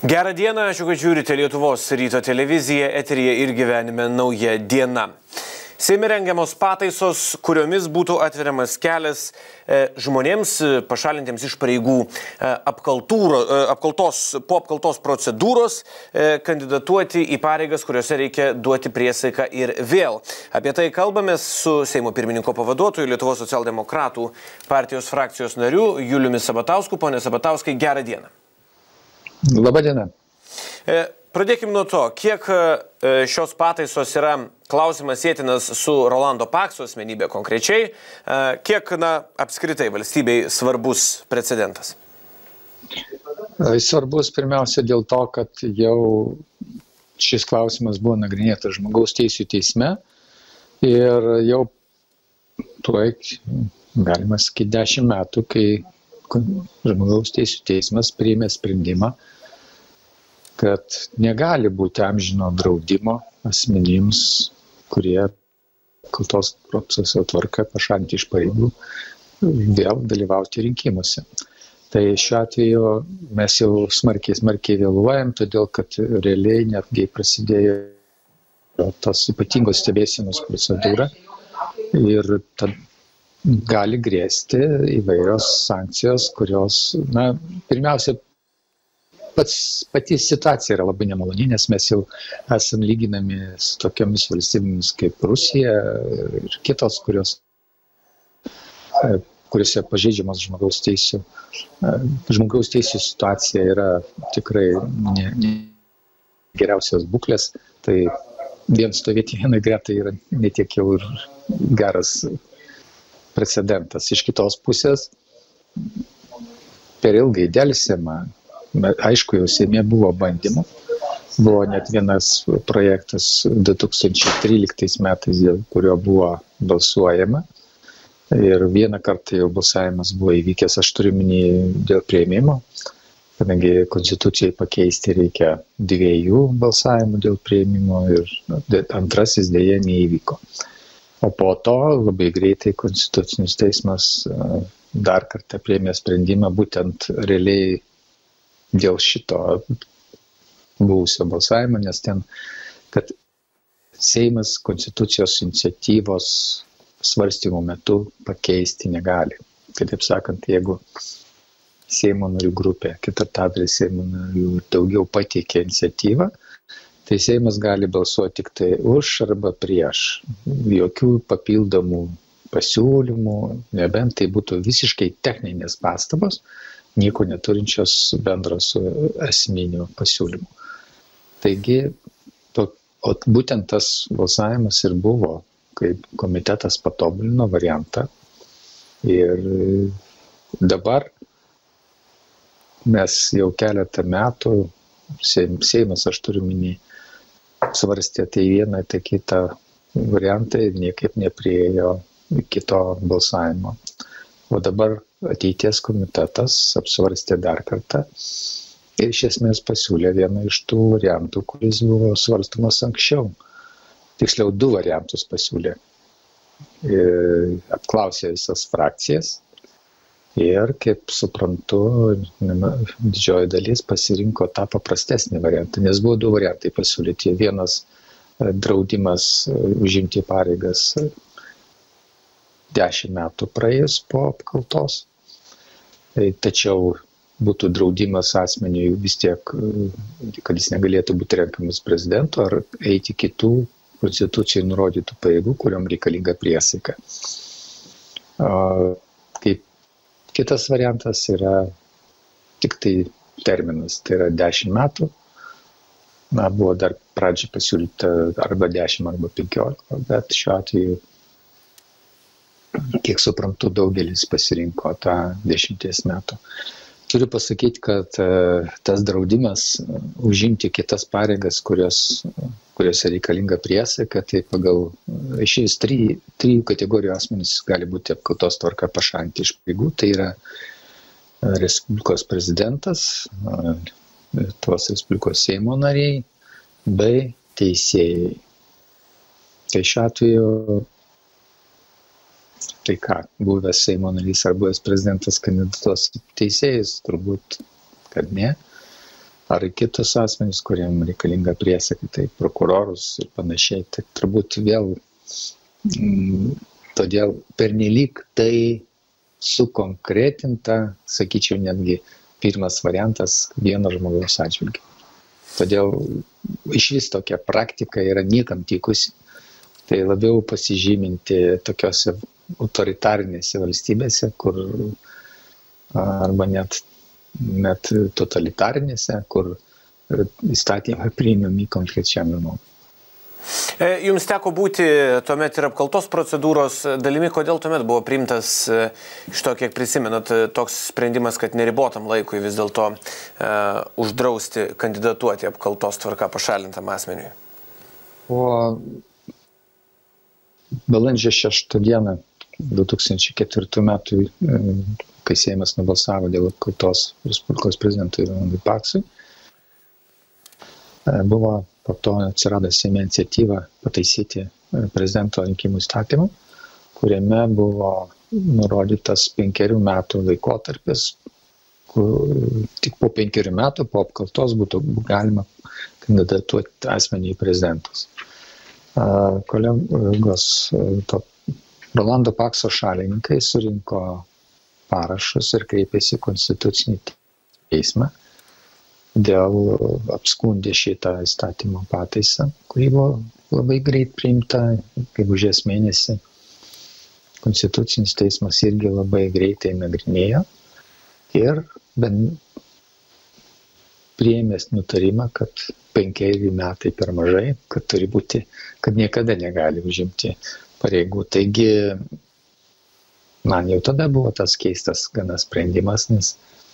Gerą dieną, ačiū, kad žiūrite Lietuvos ryto televiziją, eteryje ir gyvenime nauja diena. Seime rengiamos pataisos, kuriomis būtų atveriamas kelias žmonėms pašalintiems iš pareigų po apkaltos procedūros kandidatuoti į pareigas, kuriuose reikia duoti priesaiką ir vėl. Apie tai kalbamės su Seimo pirmininko pavaduotoju, Lietuvos socialdemokratų partijos frakcijos nariu Juliumi Sabatausku. Pone Sabatauskai, gerą dieną. Labą dieną. Pradėkime nuo to, kiek šios pataisos yra klausimas sėtinas su Rolando Pakso asmenybė konkrečiai, kiek apskritai valstybei svarbus precedentas? Svarbus pirmiausia dėl to, kad jau šis klausimas buvo nagrinėtas žmogaus teisių teisme ir jau tuoj, galima sakyti, 10 metų, kai žmogaus teisių teismas priėmė sprendimą, kad negali būti amžino draudimo asmenims, kurie apkaltos proceso tvarka pašalinti iš pareigų, vėl dalyvauti rinkimuose. Tai šiuo atveju mes jau smarkiai vėluojam, todėl kad realiai netgi prasidėjo tas ypatingos stebėsenos procedūra ir tad gali grėsti įvairios sankcijos, kurios, pirmiausia, pati situacija yra labai nemaloni, nes mes jau esam lyginami su tokiamis valstybėmis kaip Rusija ir kitos, kuriuose pažeidžiamas žmogaus teisių. Žmogaus teisių situacija yra tikrai ne geriausios būklės, tai vien stovėti vienai gretai yra netiek jau ir geras precedentas. Iš kitos pusės, per ilgai delsima. Aišku, jau Seime buvo bandymų. Buvo net vienas projektas 2013 metais, dėl kurio buvo balsuojama. Ir vieną kartą jau balsavimas buvo įvykęs, aš turiu omeny dėl priėmimo, kadangi konstitucijai pakeisti reikia 2 balsavimų dėl priėmimo ir antrasis dėja neįvyko. O po to labai greitai Konstitucinis teismas dar kartą priėmė sprendimą būtent realiai dėl šito buvusio balsavimo, nes ten, kad Seimas konstitucijos iniciatyvos svarstymo metu pakeisti negali. Kitaip sakant, jeigu Seimo narių grupė, 4/3 Seimo narių ir daugiau pateikė iniciatyvą, tai Seimas gali balsuoti tik tai už arba prieš. Jokių papildomų pasiūlymų, nebent tai būtų visiškai techninės pastabos, nieko neturinčios bendro su esminiu pasiūlymu. Taigi, būtent tas balsavimas ir buvo, kai komitetas patobulino variantą. Ir dabar mes jau keletą metų, Seimas, aš turiu omeny, svarstė tai vieną, tai kitą variantą ir niekaip nepriėjo kito balsavimo. O dabar ateities komitetas apsvarstė dar kartą ir iš esmės pasiūlė vieną iš tų variantų, kuris buvo svarstamas anksčiau. Tiksliau, 2 variantus pasiūlė. Apklausė visas frakcijas ir, kaip suprantu, didžioji dalis pasirinko tą paprastesnį variantą, nes buvo 2 variantai pasiūlyti. Vienas draudimas užimti pareigas 10 metų praėjus po apkaltos. Tačiau būtų draudimas asmeniui vis tiek, kad jis negalėtų būti renkamas prezidentu ar eiti kitų konstitucijai nurodytų pareigų, kuriom reikalinga priesaika. Kaip kitas variantas yra tik tai terminas, tai yra 10 metų. Buvo dar pradžiai pasiūlyta arba 10 arba 15, bet šiuo atveju, kiek suprantu, daugelis pasirinko tą 10 metų. Turiu pasakyti, kad tas draudimas užimti kitas pareigas, kuriuose reikalinga priesaika, tai pagal šiais 3 kategorijų asmenys gali būti apkaltos tvarka pašalinti iš pareigų. Tai yra Respublikos prezidentas, tos Respublikos Seimo nariai bei teisėjai. Tai šiuo atveju tai ką, buvęs Seimo narys ar buvęs prezidentas kandidatuos teisėjais, turbūt, kad ne. ar kitus asmenys, kuriem reikalinga priesaika, tai prokurorus ir panašiai. Tai turbūt vėl todėl pernelyg tai sukonkretinta, sakyčiau, netgi pirmas variantas vieno žmogaus atžvilgiu. Todėl iš vis tokia praktika yra niekam tikusi. Tai labiau pasižyminti tokiose autoritarinėse valstybėse, kur arba net totalitarinėse, kur įstatymai priimami konkrečiam žmogui. Jums teko būti tuomet ir apkaltos procedūros dalimi, kodėl tuomet buvo priimtas, iš to kiek prisimenat, toks sprendimas, kad neribotam laikui vis dėlto uždrausti kandidatuoti apkaltos tvarka pašalintam asmeniui? O balandžio 6 dieną 2004 metų, kai Seimas nubalsavo dėl apkaltos Respublikos prezidentui Rolandui Paksui, buvo po to atsirado Seime iniciatyva pataisyti prezidento rinkimų įstatymą, kuriame buvo nurodytas 5 metų laikotarpis, tik po 5 metų po apkaltos būtų galima kandidatuoti asmenį į prezidentus. Kolegos Rolando Pakso šalininkai surinko parašus ir kreipėsi į Konstitucinį teismą dėl apskundė šitą įstatymo pataisą, kuri buvo labai greit priimta, gegužės mėnesį. Konstitucinis teismas irgi labai greitai nagrinėjo ir priėmęs nutarimą, kad 5 metai per mažai, kad niekada negali užimti pareigų. Taigi, man jau tada buvo tas keistas gana sprendimas, nes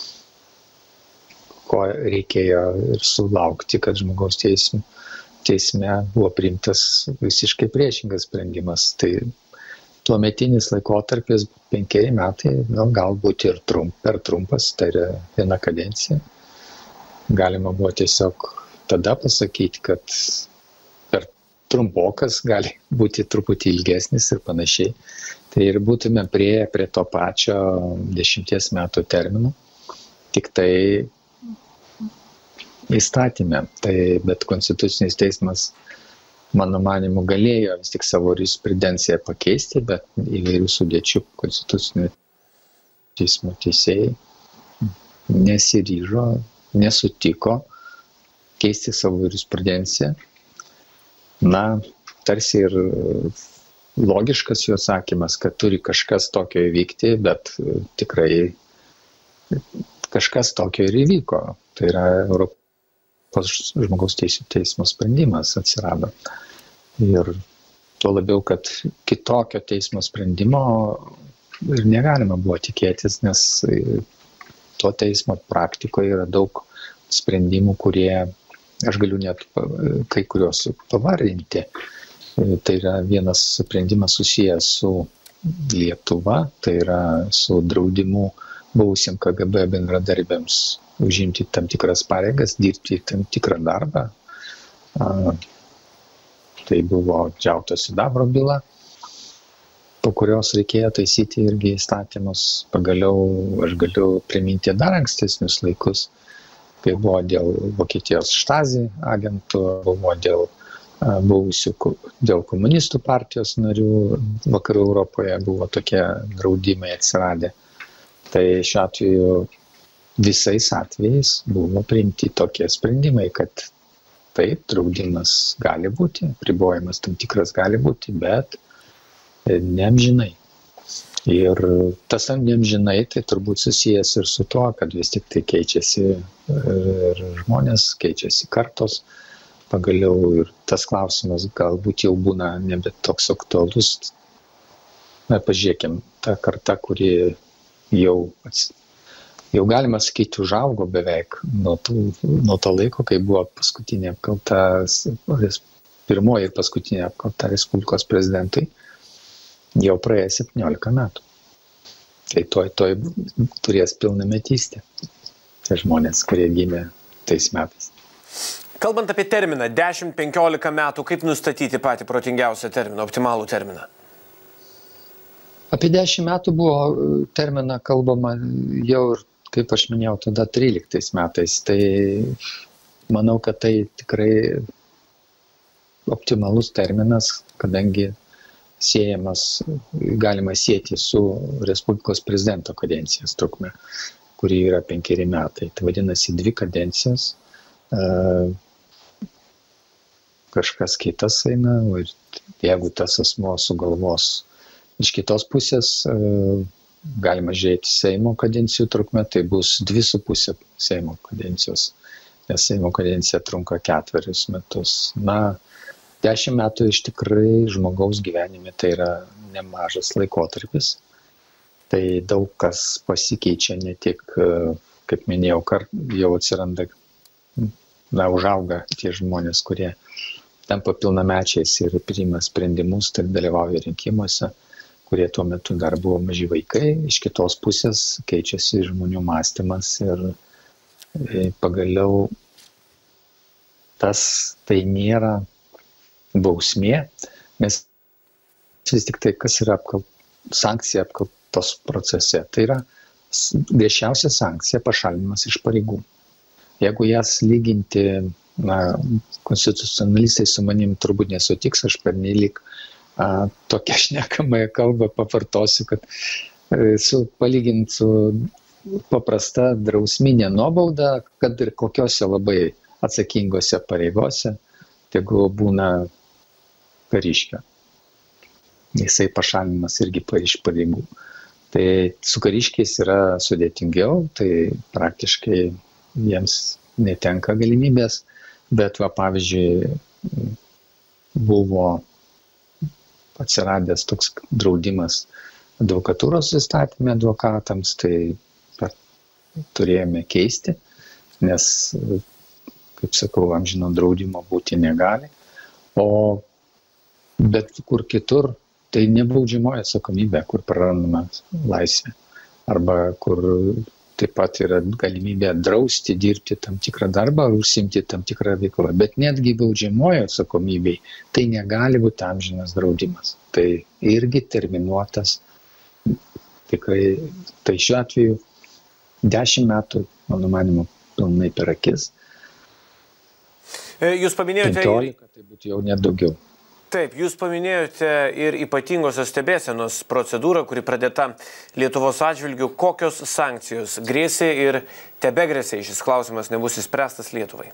ko reikėjo ir sulaukti, kad žmogaus teisme buvo priimtas visiškai priešingas sprendimas. Tai tuometinis laikotarpis 5 metai, galbūt ir per trumpas, tai yra 1 kadencija. Galima buvo tiesiog tada pasakyti, kad per trumpokas gali būti truputį ilgesnis ir panašiai. Tai ir būtume prie to pačio 10 metų termino, tik tai įstatyme. Bet Konstitucinis teismas, mano manimu, galėjo vis tik savo jurisprudenciją pakeisti, bet įvairių sudėčių Konstitucinio teismo teisėjai nesiryžo, nesutiko keisti savo jurisprudenciją. Tarsi ir logiškas jo atsakymas, kad turi kažkas tokio įvykti, bet tikrai kažkas tokio ir įvyko. Tai yra Europos žmogaus teisių teismo sprendimas atsirado. Ir tuo labiau, kad kitokio teismo sprendimo ir negalima buvo tikėtis, nes to teismo praktikoje yra daug sprendimų, kurie, aš galiu net kai kurios pavardinti. Tai yra vienas sprendimas susijęs su Lietuva, tai yra su draudimu buvusiam KGB bendradarbiams užimti tam tikras pareigas, dirbti tam tikrą darbą. Tai buvo Džiauto sidabro byla, po kurios reikėjo taisyti irgi įstatymus. Pagaliau aš galiu priminti dar ankstesnius laikus, kai buvo dėl Vokietijos Stasi agentų, buvo dėl komunistų partijos narių vakarų Europoje, buvo tokie draudimai atsiradę. Tai šiuo atveju visais atvejais buvo priimti tokie sprendimai, kad taip, draudimas gali būti, apribojimas tam tikras gali būti, bet neamžinai. Ir tas neamžinai tai turbūt susijęs ir su tuo, kad vis tik tai keičiasi ir žmonės, keičiasi kartos. Pagaliau ir tas klausimas galbūt jau būna nebe toks aktualus. Pažiūrėkim, ta karta, kuri jau galima sakyti užaugo beveik nuo to laiko, kai buvo paskutinė apkalta, pirmoji ir paskutinė apkalta Respublikos prezidentui, jau praėjo 17 metų. Tai toj turės pilnametystę. Tai žmonės, kurie gimė tais metais. Kalbant apie terminą, 10-15 metų, kaip nustatyti patį protingiausią terminą, optimalų terminą? Apie 10 metų buvo terminą kalbama jau ir kaip aš minėjau, tada 13 metais. Tai manau, kad tai tikrai optimalus terminas, kadangi galima sieti su Respublikos prezidento kadencijos trukme, kuri yra 5 metai. Tai vadinasi 2 kadencijas, kažkas kitas eina, ir jeigu tas asmuo sugalvos. Iš kitos pusės galima žiūrėti Seimo kadencijų trukmę, tai bus 2,5 Seimo kadencijos, nes Seimo kadencija trunka 4 metus. 10 metų iš tikrai žmogaus gyvenime tai yra nemažas laikotarpis. Tai daug kas pasikeičia, ne tik, kaip minėjau, jau atsiranda, užauga tie žmonės, kurie tampa pilnamečiais ir priima sprendimus, tai dalyvauja rinkimuose, kurie tuo metu dar buvo maži vaikai. Iš kitos pusės keičiasi žmonių mąstymas ir pagaliau tai nėra bausmė, nes vis tik tai, kas yra sankcija apkaltos procese, tai yra griežčiausia sankcija pašalinimas iš pareigų. Jeigu jas lyginti, konstitucionalistai su manim turbūt nesutiks, aš pernelyg tokią šnekamąją kalbą pavartosiu, kad palyginti su paprasta drausminė nuobauda, kad ir kokiose labai atsakingose pareigose, tegu būna kariškio. Jisai pašalinimas irgi iš pareigų. Tai su kariškiais yra sudėtingiau, tai praktiškai jiems netenka galimybės, bet pavyzdžiui, buvo atsiradęs toks draudimas advokatūros įstatyme advokatams, tai turėjome keisti, nes, kaip sakau, amžino draudimo būti negali. Bet kur kitur, tai nebaudžiamoji atsakomybė, kur prarandama laisvė. Arba kur taip pat yra galimybė drausti dirbti tam tikrą darbą, užsiimti tam tikrą veiklą. Bet netgi baudžiamoji atsakomybei tai negali būti amžinas draudimas. Tai irgi terminuotas. Tikrai, tai šiuo atveju 10 metų, mano manimu, pilnai per akis. Jūs paminėjote 15, tai būtų jau net daugiau. Taip, jūs paminėjote ir ypatingosios stebėsenos procedūrą, kuri pradėta Lietuvos atžvilgiu. Kokios sankcijos grėsė ir tebegrėsė šis klausimas nebus įspręstas Lietuvai?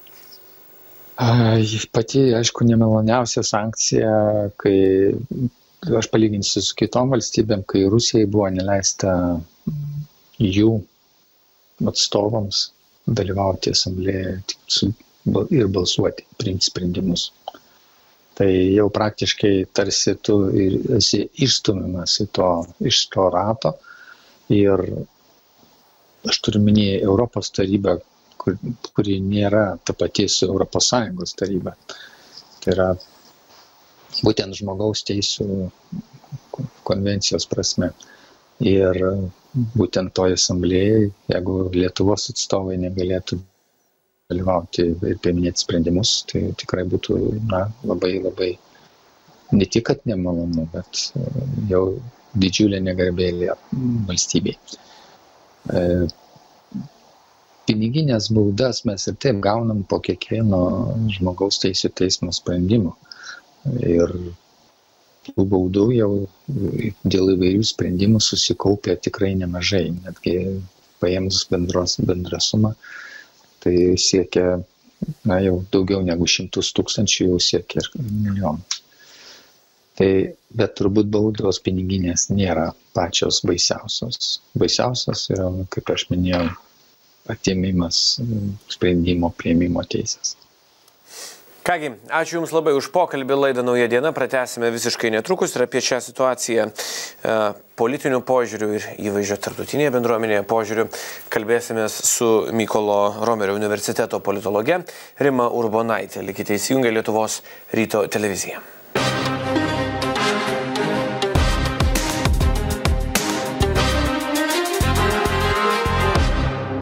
Pati, aišku, nemaloniausia sankcija, kai aš palyginsiu su kitom valstybėm, kai Rusijai buvo neleista jų atstovams dalyvauti asamblėje ir balsuoti, priimti sprendimus. Tai jau praktiškai tarsi tu esi išstumiamas iš to rato. Ir aš turiu minėti Europos tarybą, kuri nėra ta pati su Europos Sąjungos taryba. Tai yra būtent žmogaus teisų konvencijos prasme. Ir būtent toje asamblėje, jeigu Lietuvos atstovai negalėtų dalyvauti ir priiminėti sprendimus, tai tikrai būtų labai, labai ne tik, kad nemalonu, bet jau didžiulė negarbė valstybei. Piniginės baudas mes ir taip gaunam po kiekvieno žmogaus teisų teismo sprendimo. Ir tų baudų jau dėl įvairių sprendimų susikaupė tikrai nemažai, netgi paėmus bendrą sumą. Tai siekia, jau daugiau negu 100 000, jau siekia ir milijonų. Tai, bet turbūt baudos piniginės nėra pačios baisiausios. Baisiausios yra, kaip aš minėjau, atėmimas sprendimo priėmimo teisės. Kągi, ačiū Jums labai už pokalbį. Laidą Nauja diena pratęsime visiškai netrukus ir apie šią situaciją politinių požiūrių ir įvaizdžio tarptautinėje bendruomenėje požiūrių kalbėsimės su Mykolo Romerio universiteto politologe Rima Urbonaitė. Likite įsijungę Lietuvos ryto televiziją.